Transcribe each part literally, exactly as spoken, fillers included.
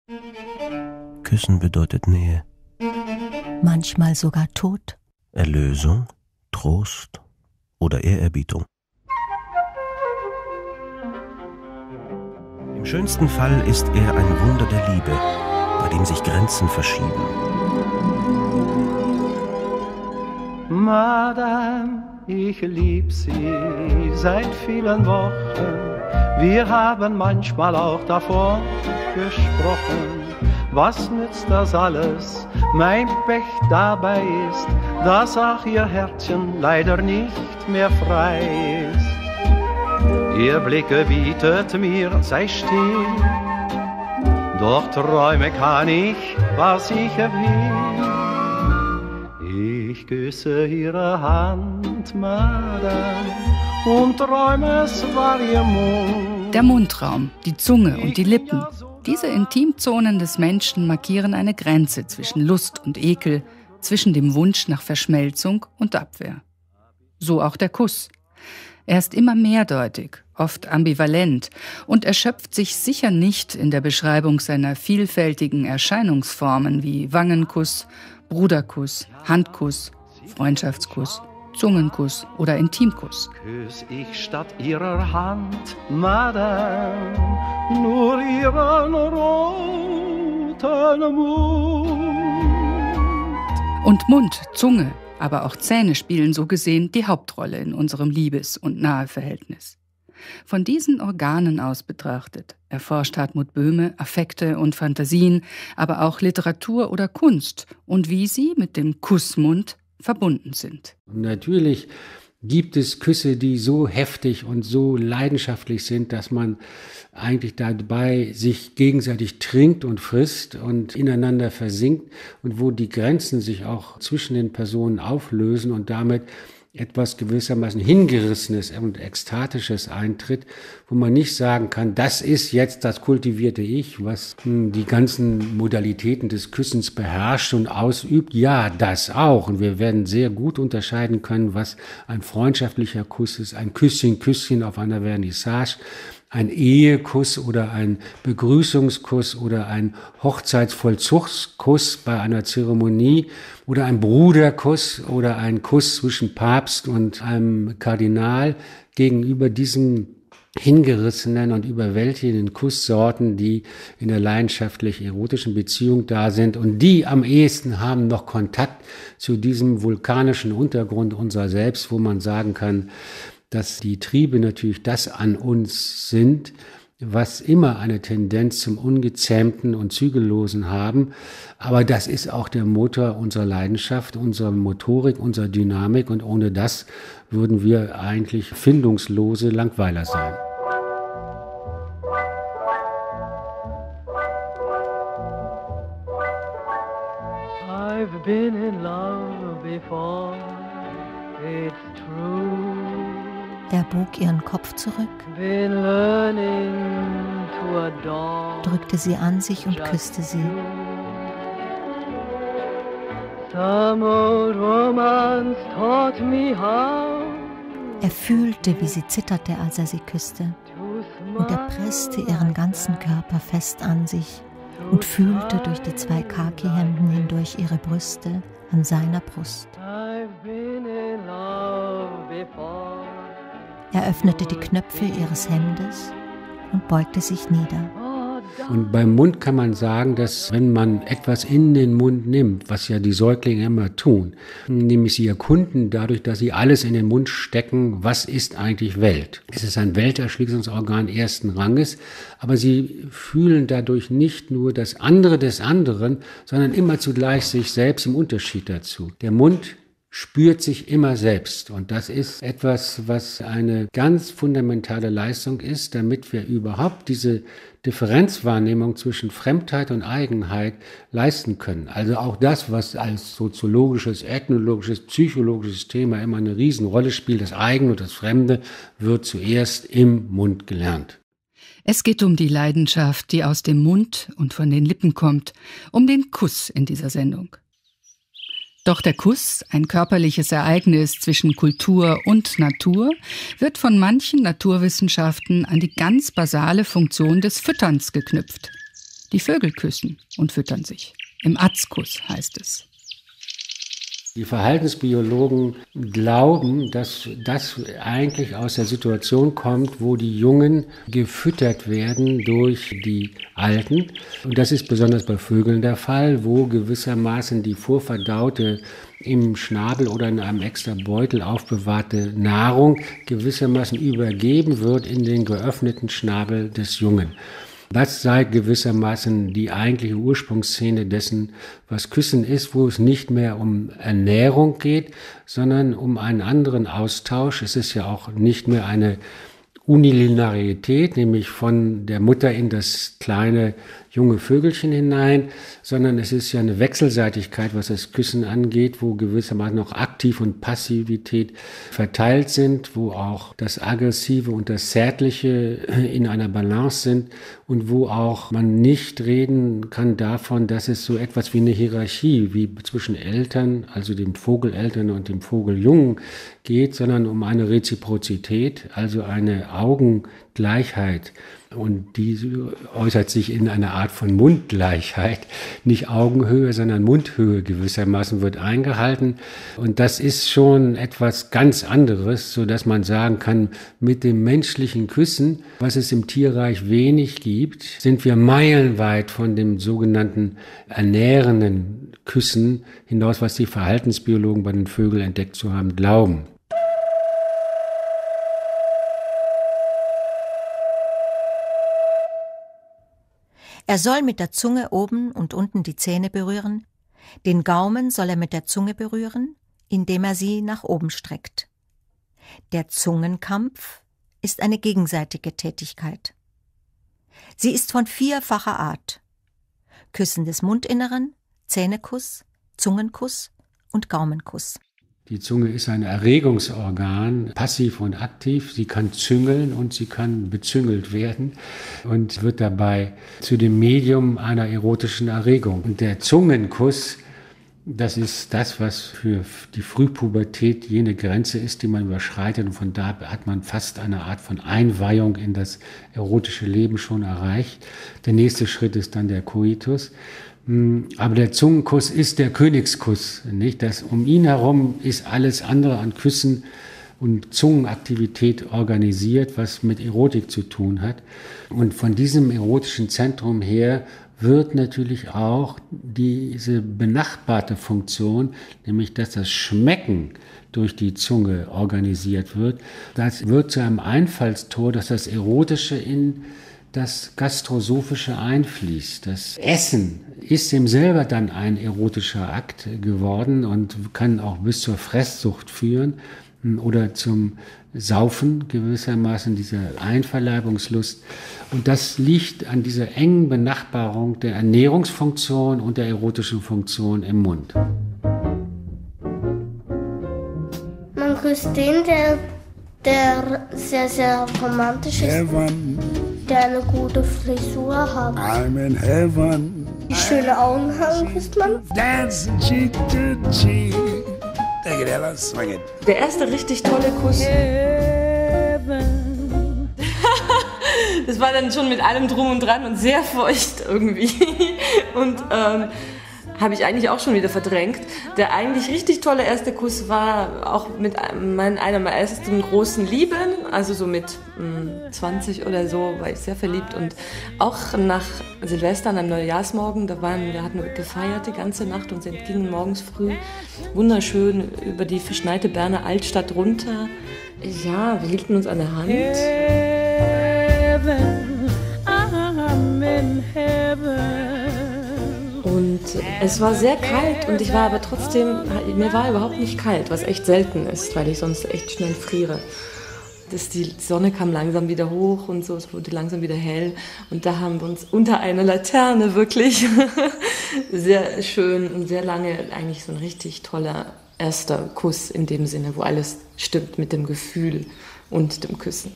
Küssen bedeutet Nähe. Manchmal sogar Tod. Erlösung, Trost oder Ehrerbietung. Im schönsten Fall ist er ein Wunder der Liebe, bei dem sich Grenzen verschieben. Madame, ich lieb Sie seit vielen Wochen. Wir haben manchmal auch davor gesprochen. Was nützt das alles? Mein Pech dabei ist, dass auch Ihr Herzchen leider nicht mehr frei ist. Ihr Blick gebietet mir, sei still, doch träume kann ich, was ich will. Ich küsse Ihre Hand, Madame, und träume, es war Ihr Mund. Der Mundraum, die Zunge und die Lippen. Diese Intimzonen des Menschen markieren eine Grenze zwischen Lust und Ekel, zwischen dem Wunsch nach Verschmelzung und Abwehr. So auch der Kuss. Er ist immer mehrdeutig, oft ambivalent und erschöpft sich sicher nicht in der Beschreibung seiner vielfältigen Erscheinungsformen wie Wangenkuss, Bruderkuss, Handkuss, Freundschaftskuss, Zungenkuss oder Intimkuss. Küss ich statt Ihrer Hand, Madame, nur Ihren roten Mund. Und Mund, Zunge, aber auch Zähne spielen so gesehen die Hauptrolle in unserem Liebes- und Naheverhältnis. Von diesen Organen aus betrachtet erforscht Hartmut Böhme Affekte und Fantasien, aber auch Literatur oder Kunst und wie sie mit dem Kussmund verbunden sind. Natürlich gibt es Küsse, die so heftig und so leidenschaftlich sind, dass man eigentlich dabei sich gegenseitig trinkt und frisst und ineinander versinkt und wo die Grenzen sich auch zwischen den Personen auflösen und damit etwas gewissermaßen Hingerissenes und Ekstatisches eintritt, wo man nicht sagen kann, das ist jetzt das kultivierte Ich, was die ganzen Modalitäten des Küssens beherrscht und ausübt. Ja, das auch. Und wir werden sehr gut unterscheiden können, was ein freundschaftlicher Kuss ist, ein Küsschen, Küsschen auf einer Vernissage, ein Ehekuss oder ein Begrüßungskuss oder ein Hochzeitsvollzugskuss bei einer Zeremonie oder ein Bruderkuss oder ein Kuss zwischen Papst und einem Kardinal gegenüber diesen hingerissenen und überwältigenden Kusssorten, die in der leidenschaftlich-erotischen Beziehung da sind und die am ehesten haben noch Kontakt zu diesem vulkanischen Untergrund unserer selbst, wo man sagen kann, dass die Triebe natürlich das an uns sind, was immer eine Tendenz zum Ungezähmten und Zügellosen haben. Aber das ist auch der Motor unserer Leidenschaft, unserer Motorik, unserer Dynamik. Und ohne das würden wir eigentlich findungslose Langweiler sein. I've been in love before, it's true. Er bog ihren Kopf zurück, drückte sie an sich und küsste sie. Er fühlte, wie sie zitterte, als er sie küsste, und er presste ihren ganzen Körper fest an sich und fühlte durch die zwei Khaki-Hemden hindurch ihre Brüste an seiner Brust. Er öffnete die Knöpfe ihres Hemdes und beugte sich nieder. Und beim Mund kann man sagen, dass wenn man etwas in den Mund nimmt, was ja die Säuglinge immer tun, nämlich sie erkunden dadurch, dass sie alles in den Mund stecken, was ist eigentlich Welt? Es ist ein Welterschließungsorgan ersten Ranges, aber sie fühlen dadurch nicht nur das andere des anderen, sondern immer zugleich sich selbst im Unterschied dazu. Der Mund spürt sich immer selbst. Und das ist etwas, was eine ganz fundamentale Leistung ist, damit wir überhaupt diese Differenzwahrnehmung zwischen Fremdheit und Eigenheit leisten können. Also auch das, was als soziologisches, ethnologisches, psychologisches Thema immer eine Riesenrolle spielt, das Eigene und das Fremde, wird zuerst im Mund gelernt. Es geht um die Leidenschaft, die aus dem Mund und von den Lippen kommt, um den Kuss in dieser Sendung. Doch der Kuss, ein körperliches Ereignis zwischen Kultur und Natur, wird von manchen Naturwissenschaften an die ganz basale Funktion des Fütterns geknüpft. Die Vögel küssen und füttern sich. Im Atzkuss heißt es. Die Verhaltensbiologen glauben, dass das eigentlich aus der Situation kommt, wo die Jungen gefüttert werden durch die Alten. Und das ist besonders bei Vögeln der Fall, wo gewissermaßen die vorverdaute, im Schnabel oder in einem extra Beutel aufbewahrte Nahrung gewissermaßen übergeben wird in den geöffneten Schnabel des Jungen. Das sei gewissermaßen die eigentliche Ursprungsszene dessen, was Küssen ist, wo es nicht mehr um Ernährung geht, sondern um einen anderen Austausch. Es ist ja auch nicht mehr eine Unilinearität, nämlich von der Mutter in das kleine junge Vögelchen hinein, sondern es ist ja eine Wechselseitigkeit, was das Küssen angeht, wo gewissermaßen noch Aktiv- und Passivität verteilt sind, wo auch das Aggressive und das Zärtliche in einer Balance sind und wo auch man nicht reden kann davon, dass es so etwas wie eine Hierarchie wie zwischen Eltern, also dem Vogeleltern und dem Vogeljungen geht, sondern um eine Reziprozität, also eine Augengleichheit. Und die äußert sich in einer Art von Mundgleichheit. Nicht Augenhöhe, sondern Mundhöhe gewissermaßen wird eingehalten. Und das ist schon etwas ganz anderes, so dass man sagen kann, mit dem menschlichen Küssen, was es im Tierreich wenig gibt, sind wir meilenweit von dem sogenannten ernährenden Küssen hinaus, was die Verhaltensbiologen bei den Vögeln entdeckt zu haben, glauben. Er soll mit der Zunge oben und unten die Zähne berühren, den Gaumen soll er mit der Zunge berühren, indem er sie nach oben streckt. Der Zungenkampf ist eine gegenseitige Tätigkeit. Sie ist von vierfacher Art: Küssen des Mundinneren, Zähnekuss, Zungenkuss und Gaumenkuss. Die Zunge ist ein Erregungsorgan, passiv und aktiv. Sie kann züngeln und sie kann bezüngelt werden und wird dabei zu dem Medium einer erotischen Erregung. Und der Zungenkuss, das ist das, was für die Frühpubertät jene Grenze ist, die man überschreitet. Und von da hat man fast eine Art von Einweihung in das erotische Leben schon erreicht. Der nächste Schritt ist dann der Koitus. Aber der Zungenkuss ist der Königskuss, nicht? Das, um ihn herum ist alles andere an Küssen und Zungenaktivität organisiert, was mit Erotik zu tun hat. Und von diesem erotischen Zentrum her wird natürlich auch diese benachbarte Funktion, nämlich dass das Schmecken durch die Zunge organisiert wird, das wird zu einem Einfallstor, dass das Erotische in das Gastrosophische einfließt. Das Essen ist ihm selber dann ein erotischer Akt geworden und kann auch bis zur Fresssucht führen oder zum Saufen gewissermaßen, dieser Einverleibungslust. Und das liegt an dieser engen Benachbarung der Ernährungsfunktion und der erotischen Funktion im Mund. Man küsst den, der, der sehr, sehr romantisch ist. Heaven. Der eine gute Frisur hat. I'm in heaven. Die schöne Augen haben, küsst man. Dance cheek to cheek. Take it, Ella, swing it. Der erste richtig tolle Kuss. Das war dann schon mit allem drum und dran und sehr feucht irgendwie. Und ähm, habe ich eigentlich auch schon wieder verdrängt. Der eigentlich richtig tolle erste Kuss war auch mit mein, einer meiner ersten großen Lieben, also so mit mh, zwanzig oder so, war ich sehr verliebt. Und auch nach Silvester, am Neujahrsmorgen, da waren, wir hatten gefeiert die ganze Nacht und sind, gingen morgens früh wunderschön über die verschneite Berner Altstadt runter. Ja, wir hielten uns an der Hand. Heaven, I'm in heaven. Und es war sehr kalt und ich war aber trotzdem, mir war überhaupt nicht kalt, was echt selten ist, weil ich sonst echt schnell friere. Das, die Sonne kam langsam wieder hoch und so, es wurde langsam wieder hell und da haben wir uns unter einer Laterne wirklich sehr schön und sehr lange eigentlich so ein richtig toller erster Kuss in dem Sinne, wo alles stimmt mit dem Gefühl und dem Küssen.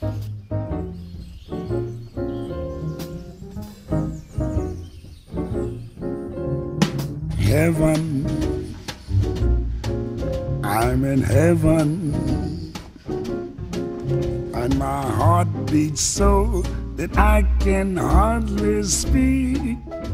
Heaven, I'm in heaven, and my heart beats so that I can hardly speak.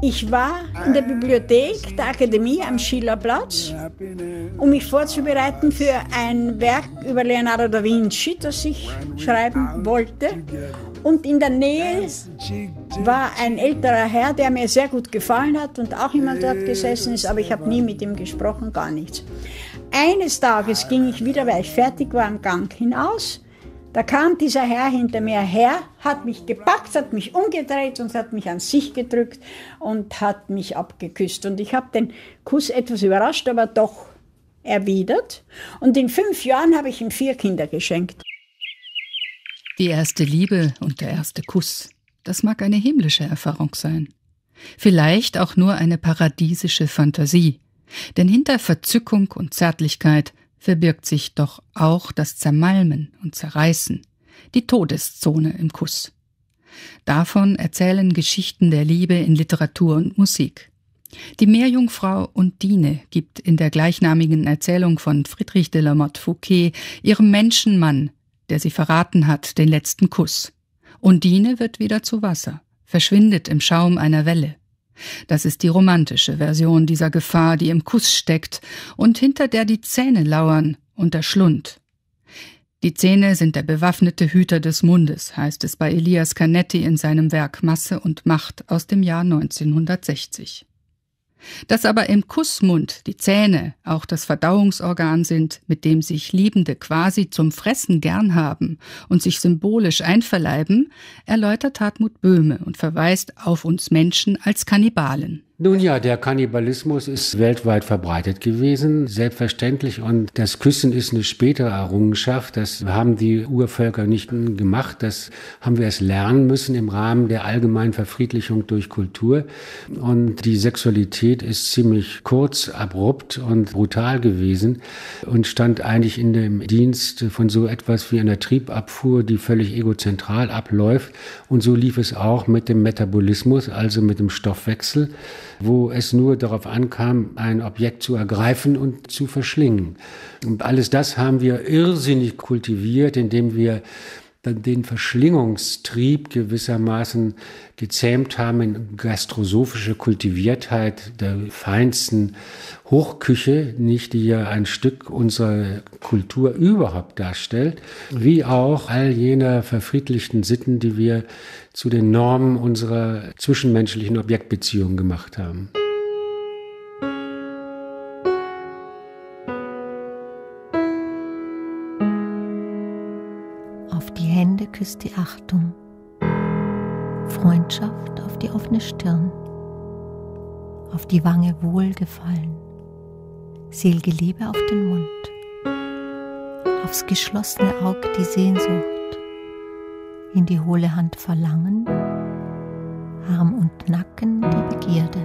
Ich war in der Bibliothek der Akademie am Schillerplatz, um mich vorzubereiten für ein Werk über Leonardo da Vinci, das ich schreiben wollte. Und in der Nähe war ein älterer Herr, der mir sehr gut gefallen hat und auch immer dort gesessen ist, aber ich habe nie mit ihm gesprochen, gar nichts. Eines Tages ging ich wieder, weil ich fertig war, am Gang hinaus. Da kam dieser Herr hinter mir her, hat mich gepackt, hat mich umgedreht und hat mich an sich gedrückt und hat mich abgeküsst. Und ich habe den Kuss etwas überrascht, aber doch erwidert. Und in fünf Jahren habe ich ihm vier Kinder geschenkt. Die erste Liebe und der erste Kuss, das mag eine himmlische Erfahrung sein. Vielleicht auch nur eine paradiesische Fantasie. Denn hinter Verzückung und Zärtlichkeit verbirgt sich doch auch das Zermalmen und Zerreißen, die Todeszone im Kuss. Davon erzählen Geschichten der Liebe in Literatur und Musik. Die Meerjungfrau Undine gibt in der gleichnamigen Erzählung von Friedrich de la Motte Fouqué ihrem Menschenmann, der sie verraten hat, den letzten Kuss. Undine wird wieder zu Wasser, verschwindet im Schaum einer Welle. Das ist die romantische Version dieser Gefahr, die im Kuss steckt und hinter der die Zähne lauern und der Schlund. Die Zähne sind der bewaffnete Hüter des Mundes, heißt es bei Elias Canetti in seinem Werk Masse und Macht aus dem Jahr neunzehnhundertsechzig. Dass aber im Kussmund die Zähne auch das Verdauungsorgan sind, mit dem sich Liebende quasi zum Fressen gern haben und sich symbolisch einverleiben, erläutert Hartmut Böhme und verweist auf uns Menschen als Kannibalen. Nun ja, der Kannibalismus ist weltweit verbreitet gewesen, selbstverständlich. Und das Küssen ist eine spätere Errungenschaft. Das haben die Urvölker nicht gemacht. Das haben wir erst lernen müssen im Rahmen der allgemeinen Verfriedlichung durch Kultur. Und die Sexualität ist ziemlich kurz, abrupt und brutal gewesen und stand eigentlich in dem Dienst von so etwas wie einer Triebabfuhr, die völlig egozentral abläuft. Und so lief es auch mit dem Metabolismus, also mit dem Stoffwechsel, wo es nur darauf ankam, ein Objekt zu ergreifen und zu verschlingen. Und alles das haben wir irrsinnig kultiviert, indem wir dann den Verschlingungstrieb gewissermaßen gezähmt haben in gastrosophische Kultiviertheit der feinsten Hochküche, nicht die ja ein Stück unserer Kultur überhaupt darstellt, wie auch all jener verfriedlichten Sitten, die wir zu den Normen unserer zwischenmenschlichen Objektbeziehungen gemacht haben. Hände küsst die Achtung, Freundschaft auf die offene Stirn, auf die Wange Wohlgefallen, selige Liebe auf den Mund, aufs geschlossene Auge die Sehnsucht, in die hohle Hand Verlangen, Arm und Nacken die Begierde,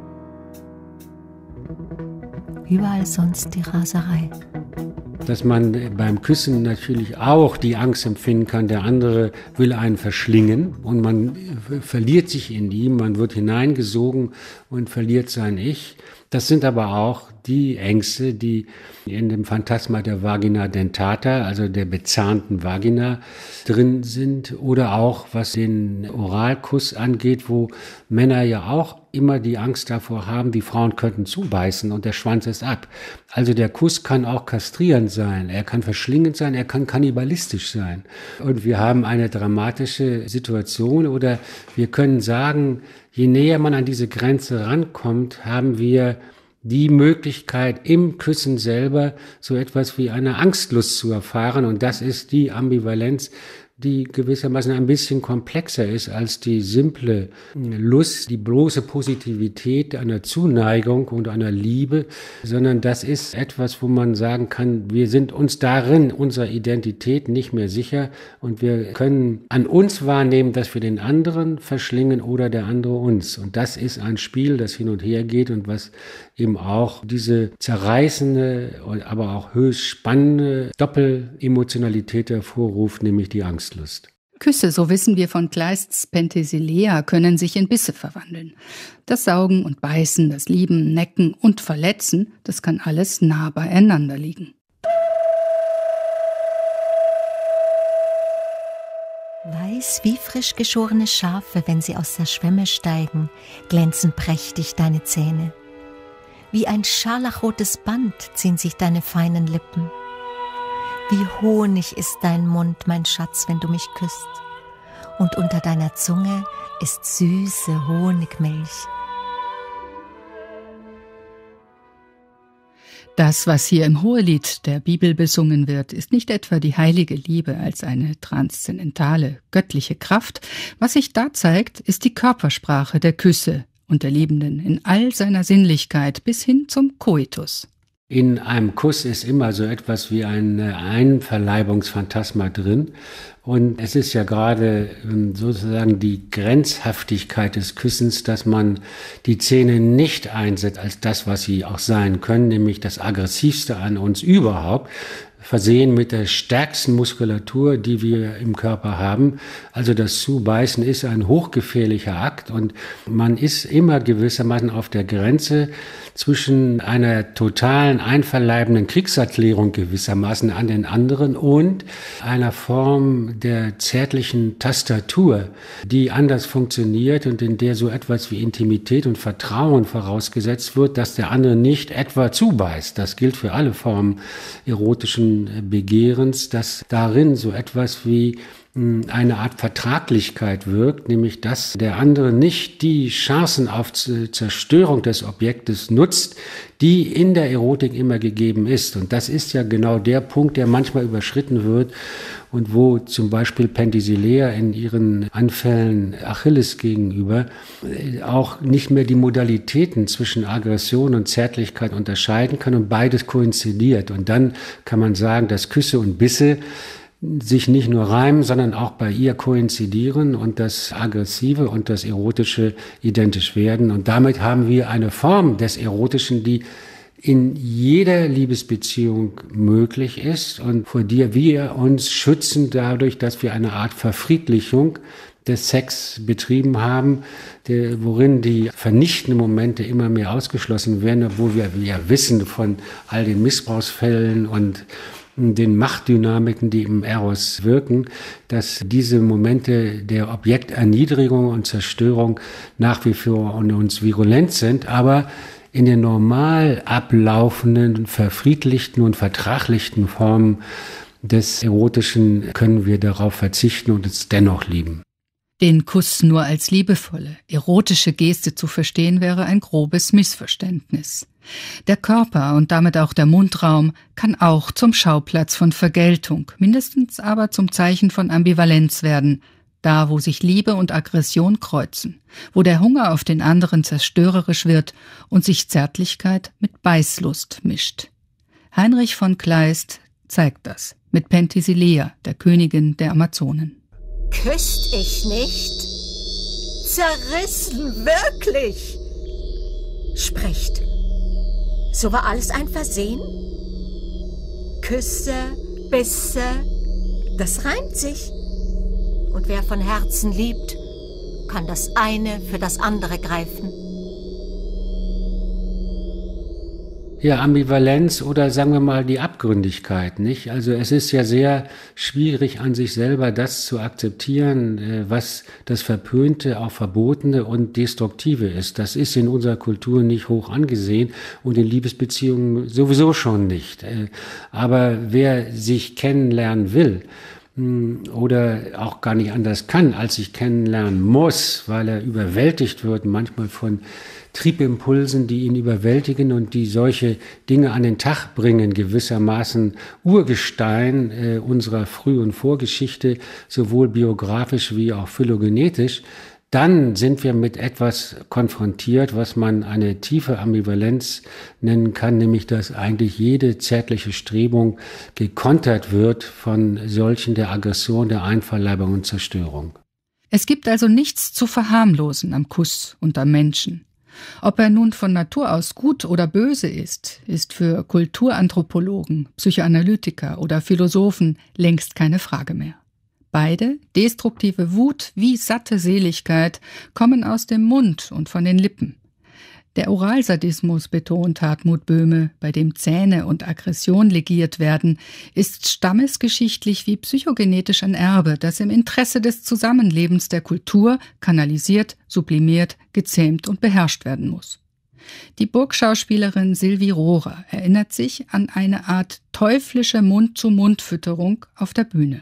überall sonst die Raserei. Dass man beim Küssen natürlich auch die Angst empfinden kann, der andere will einen verschlingen und man verliert sich in ihm, man wird hineingesogen und verliert sein Ich. Das sind aber auch die Ängste, die in dem Phantasma der Vagina dentata, also der bezahnten Vagina, drin sind. Oder auch, was den Oralkuss angeht, wo Männer ja auch immer die Angst davor haben, die Frauen könnten zubeißen und der Schwanz ist ab. Also der Kuss kann auch kastrierend sein, er kann verschlingend sein, er kann kannibalistisch sein. Und wir haben eine dramatische Situation oder wir können sagen, je näher man an diese Grenze rankommt, haben wir die Möglichkeit, im Küssen selber so etwas wie eine Angstlust zu erfahren. Und das ist die Ambivalenz, die gewissermaßen ein bisschen komplexer ist als die simple Lust, die bloße Positivität einer Zuneigung und einer Liebe, sondern das ist etwas, wo man sagen kann, wir sind uns darin, unserer Identität nicht mehr sicher und wir können an uns wahrnehmen, dass wir den anderen verschlingen oder der andere uns. Und das ist ein Spiel, das hin und her geht und was eben auch diese zerreißende, aber auch höchst spannende Doppelemotionalität hervorruft, nämlich die Angstlust. Küsse, so wissen wir von Kleists Penthesilea, können sich in Bisse verwandeln. Das Saugen und Beißen, das Lieben, Necken und Verletzen, das kann alles nah beieinander liegen. Weil Weiß wie frisch geschorene Schafe, wenn sie aus der Schwemme steigen, glänzen prächtig deine Zähne. Wie ein scharlachrotes Band ziehen sich deine feinen Lippen. Wie Honig ist dein Mund, mein Schatz, wenn du mich küsst. Und unter deiner Zunge ist süße Honigmilch. Das, was hier im Hohelied der Bibel besungen wird, ist nicht etwa die heilige Liebe als eine transzendentale, göttliche Kraft. Was sich da zeigt, ist die Körpersprache der Küsse und der Liebenden in all seiner Sinnlichkeit bis hin zum Koitus. In einem Kuss ist immer so etwas wie ein Einverleibungsphantasma drin. Und es ist ja gerade sozusagen die Grenzhaftigkeit des Küssens, dass man die Zähne nicht einsetzt als das, was sie auch sein können, nämlich das Aggressivste an uns überhaupt, versehen mit der stärksten Muskulatur, die wir im Körper haben. Also das Zubeißen ist ein hochgefährlicher Akt und man ist immer gewissermaßen auf der Grenze zwischen einer totalen, einverleibenden Kriegserklärung gewissermaßen an den anderen und einer Form der zärtlichen Tastatur, die anders funktioniert und in der so etwas wie Intimität und Vertrauen vorausgesetzt wird, dass der andere nicht etwa zubeißt. Das gilt für alle Formen erotischen Begehrens, dass darin so etwas wie eine Art Vertraglichkeit wirkt, nämlich dass der andere nicht die Chancen auf Zerstörung des Objektes nutzt, die in der Erotik immer gegeben ist. Und das ist ja genau der Punkt, der manchmal überschritten wird und wo zum Beispiel Penthesilea in ihren Anfällen Achilles gegenüber auch nicht mehr die Modalitäten zwischen Aggression und Zärtlichkeit unterscheiden kann und beides koinzidiert. Und dann kann man sagen, dass Küsse und Bisse sich nicht nur reimen, sondern auch bei ihr koinzidieren und das Aggressive und das Erotische identisch werden. Und damit haben wir eine Form des Erotischen, die in jeder Liebesbeziehung möglich ist und vor der wir uns schützen dadurch, dass wir eine Art Verfriedlichung des Sex betrieben haben, der, worin die vernichtenden Momente immer mehr ausgeschlossen werden, obwohl wir ja wissen von all den Missbrauchsfällen und den Machtdynamiken, die im Eros wirken, dass diese Momente der Objekterniedrigung und Zerstörung nach wie vor in uns virulent sind, aber in den normal ablaufenden, verfriedlichten und vertraglichten Formen des Erotischen können wir darauf verzichten und es dennoch lieben. Den Kuss nur als liebevolle, erotische Geste zu verstehen, wäre ein grobes Missverständnis. Der Körper und damit auch der Mundraum kann auch zum Schauplatz von Vergeltung, mindestens aber zum Zeichen von Ambivalenz werden, da wo sich Liebe und Aggression kreuzen, wo der Hunger auf den anderen zerstörerisch wird und sich Zärtlichkeit mit Beißlust mischt. Heinrich von Kleist zeigt das mit Penthesilea, der Königin der Amazonen. Küsst ich nicht? Zerrissen, wirklich? Sprecht. So war alles ein Versehen? Küsse, Bisse, das reimt sich. Und wer von Herzen liebt, kann das eine für das andere greifen. Ja, Ambivalenz oder sagen wir mal die Abgründigkeit, nicht? Also es ist ja sehr schwierig an sich selber das zu akzeptieren, was das Verpönte, auch Verbotene und Destruktive ist. Das ist in unserer Kultur nicht hoch angesehen und in Liebesbeziehungen sowieso schon nicht. Aber wer sich kennenlernen will, oder auch gar nicht anders kann, als sich kennenlernen muss, weil er überwältigt wird, manchmal von Triebimpulsen, die ihn überwältigen und die solche Dinge an den Tag bringen, gewissermaßen Urgestein äh, unserer Früh- und Vorgeschichte, sowohl biografisch wie auch phylogenetisch, dann sind wir mit etwas konfrontiert, was man eine tiefe Ambivalenz nennen kann, nämlich dass eigentlich jede zärtliche Strebung gekontert wird von solchen der Aggression, der Einverleibung und Zerstörung. Es gibt also nichts zu verharmlosen am Kuss und am Menschen. Ob er nun von Natur aus gut oder böse ist, ist für Kulturanthropologen, Psychoanalytiker oder Philosophen längst keine Frage mehr. Beide, destruktive Wut wie satte Seligkeit, kommen aus dem Mund und von den Lippen. Der Oralsadismus, betont Hartmut Böhme, bei dem Zähne und Aggression legiert werden, ist stammesgeschichtlich wie psychogenetisch ein Erbe, das im Interesse des Zusammenlebens der Kultur kanalisiert, sublimiert, gezähmt und beherrscht werden muss. Die Burgschauspielerin Sylvie Rohrer erinnert sich an eine Art teuflische Mund-zu-Mund-Fütterung auf der Bühne.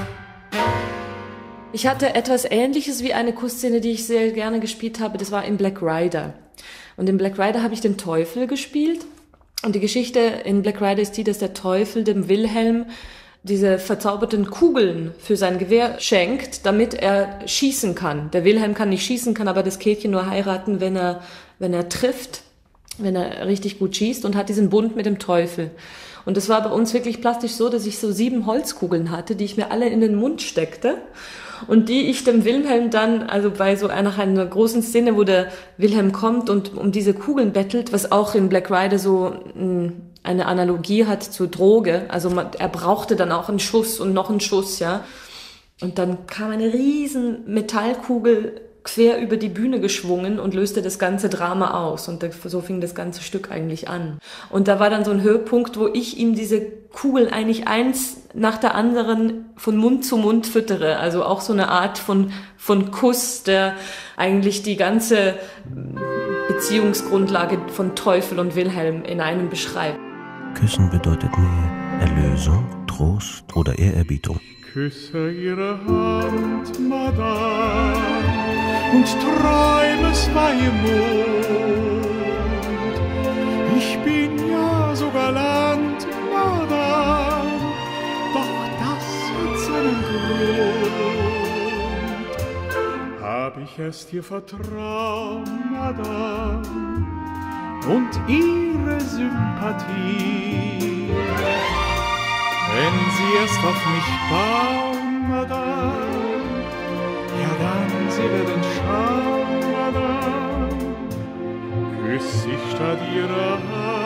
Ich hatte etwas Ähnliches wie eine Kussszene, die ich sehr gerne gespielt habe. Das war in Black Rider. Und in Black Rider habe ich den Teufel gespielt. Und die Geschichte in Black Rider ist die, dass der Teufel dem Wilhelm diese verzauberten Kugeln für sein Gewehr schenkt, damit er schießen kann. Der Wilhelm kann nicht schießen, kann aber das Käthchen nur heiraten, wenn er, wenn er trifft, wenn er richtig gut schießt, und hat diesen Bund mit dem Teufel. Und das war bei uns wirklich plastisch so, dass ich so sieben Holzkugeln hatte, die ich mir alle in den Mund steckte und die ich dem Wilhelm dann, also bei so einer, einer großen Szene, wo der Wilhelm kommt und um diese Kugeln bettelt, was auch in Black Rider so mh, eine Analogie hat zur Droge, also man, er brauchte dann auch einen Schuss und noch einen Schuss, ja. Und dann kam eine riesen Metallkugel quer über die Bühne geschwungen und löste das ganze Drama aus. Und so fing das ganze Stück eigentlich an. Und da war dann so ein Höhepunkt, wo ich ihm diese Kugeln eigentlich eins nach der anderen von Mund zu Mund füttere. Also auch so eine Art von, von Kuss, der eigentlich die ganze Beziehungsgrundlage von Teufel und Wilhelm in einem beschreibt. Küssen bedeutet Nähe, Erlösung, Trost oder Ehrerbietung. Küsse ihre Hand, Madame, und träume es bei im Mond. Ich bin ja so galant, Madame, doch das hat seinen Grund. Hab ich es dir vertraut, Madame, und ihre Sympathie, wenn sie erst auf mich bauen, Madame, ja dann, sie werden schauen, Madame, küss ich statt ihrer Hand